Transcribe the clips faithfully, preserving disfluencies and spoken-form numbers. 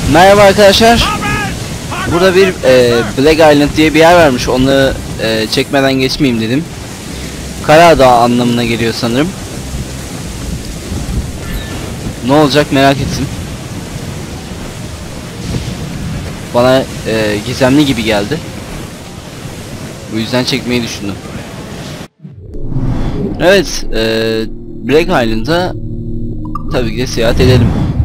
Merhaba arkadaşlar. Burada bir e, Black Island diye bir yer varmış. Onu e, çekmeden geçmeyeyim dedim. Karadağ anlamına geliyor sanırım. Ne olacak merak ettim. Bana e, gizemli gibi geldi. Bu yüzden çekmeyi düşündüm. Evet, e, Black Island'a tabii ki de seyahat edelim.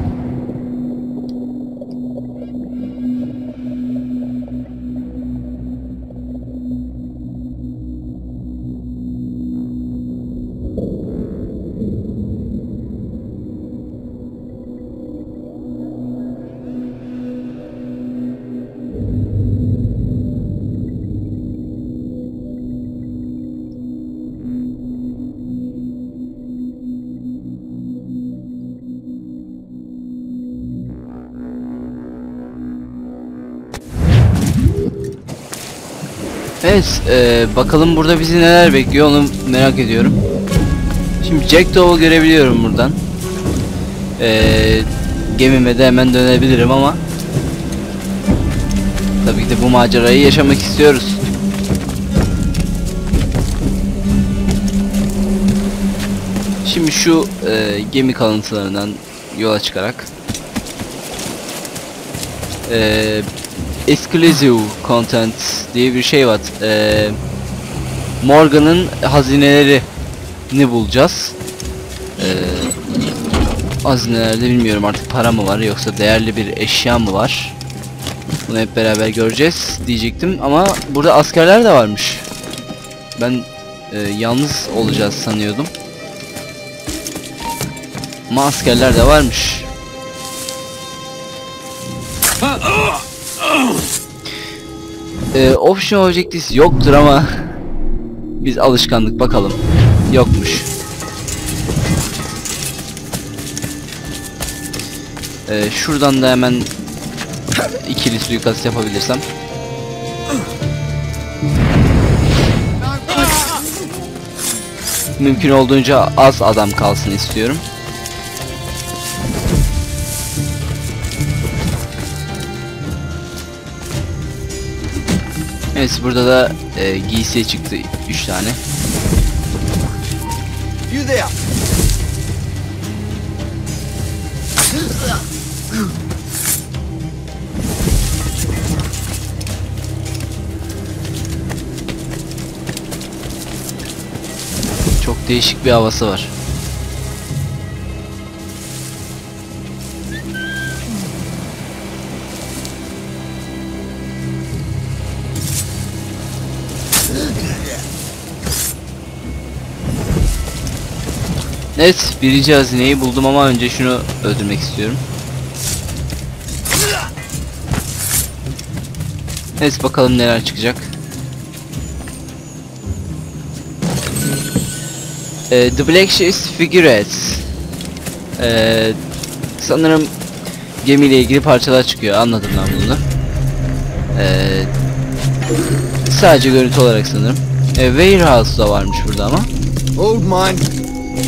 Evet, e, bakalım burada bizi neler bekliyor onu merak ediyorum. Şimdi Jack Daw'u görebiliyorum buradan. E, gemime de hemen dönebilirim ama tabii ki de bu macerayı yaşamak istiyoruz. Şimdi şu e, gemi kalıntılarından yola çıkarak e, exclusive content diye bir şey var. Ee, Morgan'ın hazinelerini bulacağız. Ee, hazinelerde bilmiyorum artık para mı var yoksa değerli bir eşya mı var. Bunu hep beraber göreceğiz diyecektim ama burada askerler de varmış. Ben e, yalnız olacağız sanıyordum. Ama askerler de varmış. Ee, option objectives yoktur ama biz alışkanlık bakalım. Yokmuş. Ee, şuradan da hemen ikili suikast yapabilirsem. Mümkün olduğunca az adam kalsın istiyorum. Evet, burada da e, giysiye çıktı üç tane. Çok değişik bir havası var. Evet, birinci hazineyi buldum ama önce şunu öldürmek istiyorum. Evet, bakalım neler çıkacak. Ee, The Black Ships Figureheads. Ee, sanırım gemiyle ilgili parçalar çıkıyor. Anladım ben bunu. Ee, sadece görüntü olarak sanırım. Ee, Warehouse da varmış burada ama. Old mine.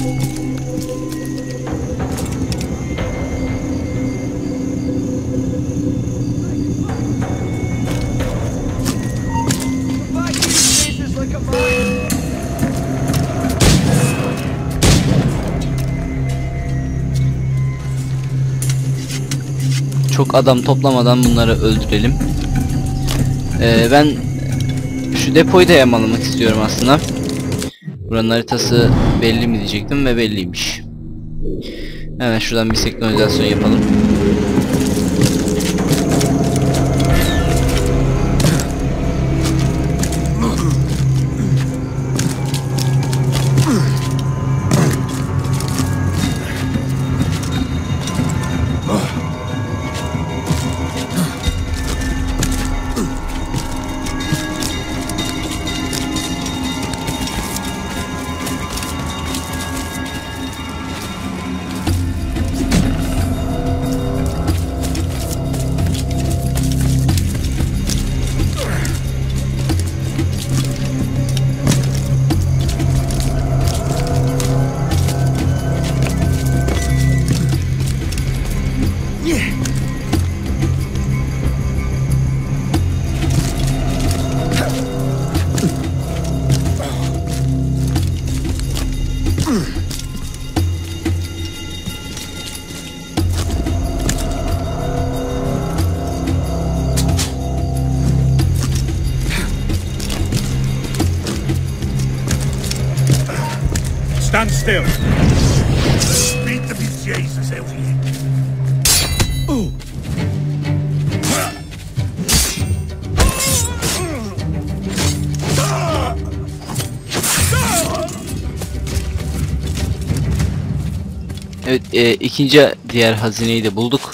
Çok adam toplamadan bunları öldürelim. Ee, ben şu depoyu da yağmalamak istiyorum aslında. Buranın haritası belli mi diyecektim ve belliymiş. Hemen şuradan bir senkronizasyon yapalım. Stand still. Beat the Jesus out of you. Evet, e, ikinci diğer hazineyi de bulduk.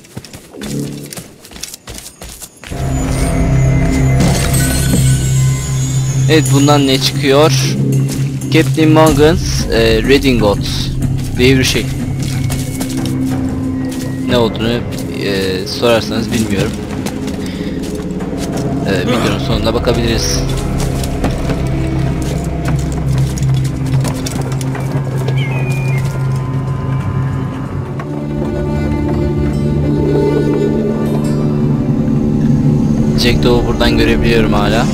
Evet, bundan ne çıkıyor? Captain Morgan's e, Redingot diye bir şey. Ne olduğunu e, sorarsanız bilmiyorum. E, videonun sonunda bakabiliriz. Jack Daw'u buradan görebiliyorum hala.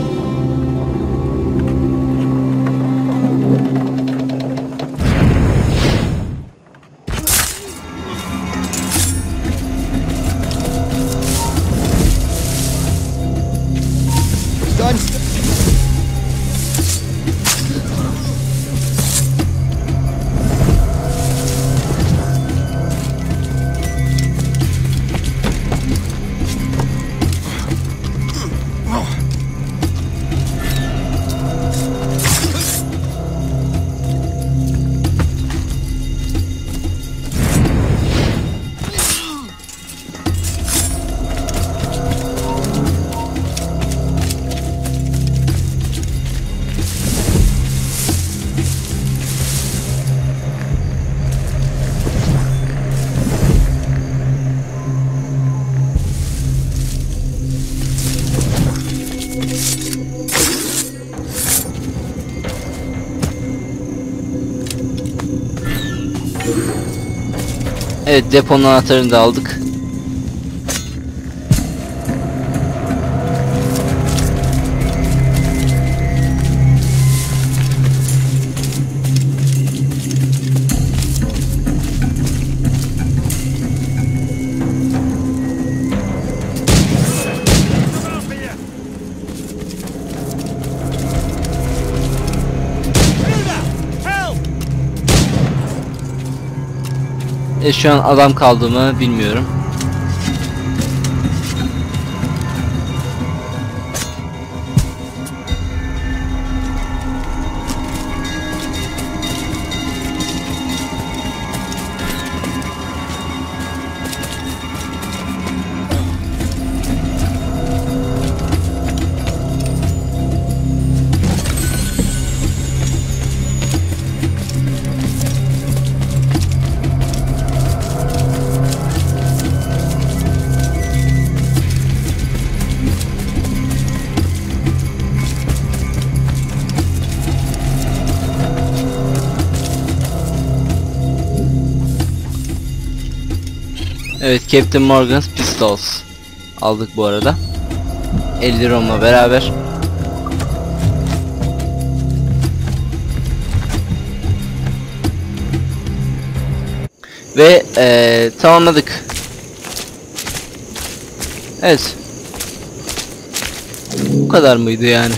Evet, deponun anahtarını da aldık. E, şu an adam kaldı mı bilmiyorum. Evet, Captain Morgan's Pistols aldık bu arada. elli romla beraber. Ve ee, tamamladık. Evet. Bu kadar mıydı yani?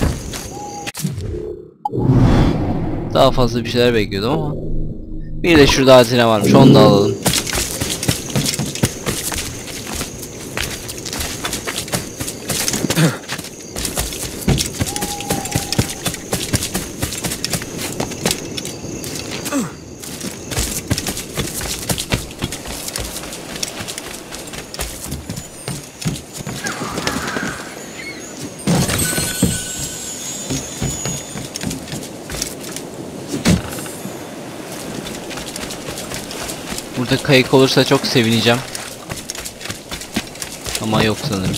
Daha fazla bir şeyler bekliyordum ama. Bir de şurada hazine varmış, onu da alalım. Burada kayık olursa çok sevineceğim. Ama yok sanırım.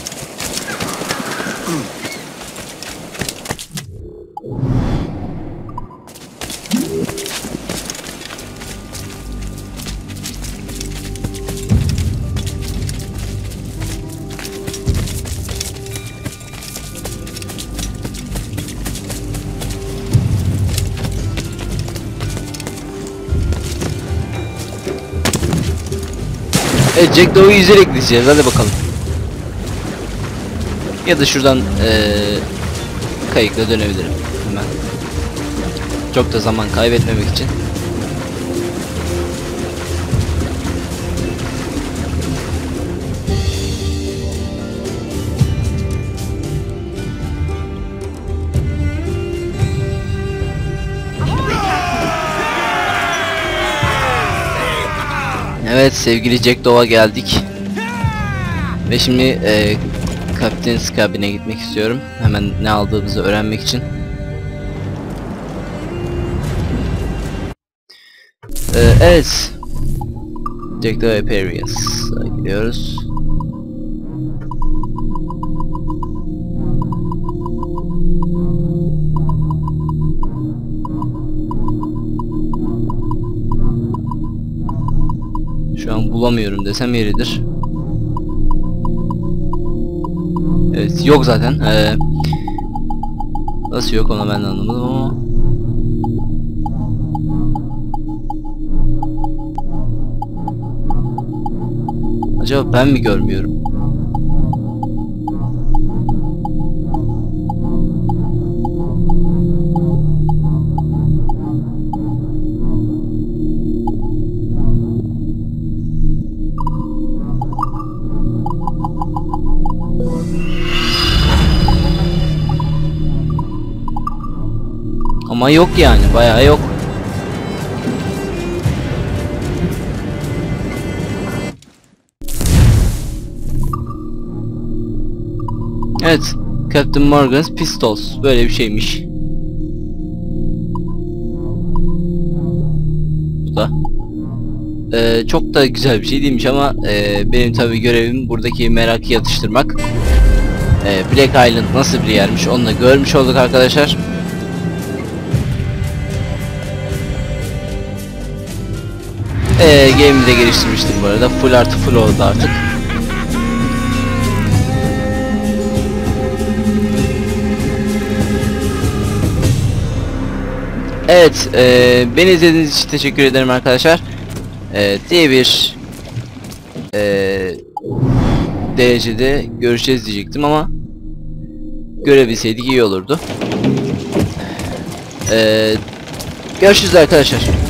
Evet, Jack Daw'u yüzerek gideceğiz, hadi bakalım. Ya da şuradan ee, kayıkla dönebilirim hemen. Çok da zaman kaybetmemek için. Evet sevgili Jack Daw'a geldik. Ve şimdi e, Kaptan's kabine gitmek istiyorum. Hemen ne aldığımızı öğrenmek için. E, evet. Jack Daw Appearance'a gidiyoruz. Şu an bulamıyorum desem yeridir. Evet yok zaten. Ee, nasıl yok ona ben de anlamadım ama. Acaba ben mi görmüyorum? Ama yok yani, bayağı yok. Evet, Captain Morgan's Pistols böyle bir şeymiş. Bu da ee, çok da güzel bir şey değilmiş ama e, benim tabi görevim buradaki merakı yatıştırmak. e, Black Island nasıl bir yermiş onu da görmüş olduk arkadaşlar. Eee game'i de geliştirmiştim bu arada. Full artı full oldu artık. Evet, ee, beni izlediğiniz için teşekkür ederim arkadaşlar. Ee, diye bir ee, derecede görüşeceğiz diyecektim ama görebilseydik iyi olurdu. Ee, görüşürüz arkadaşlar.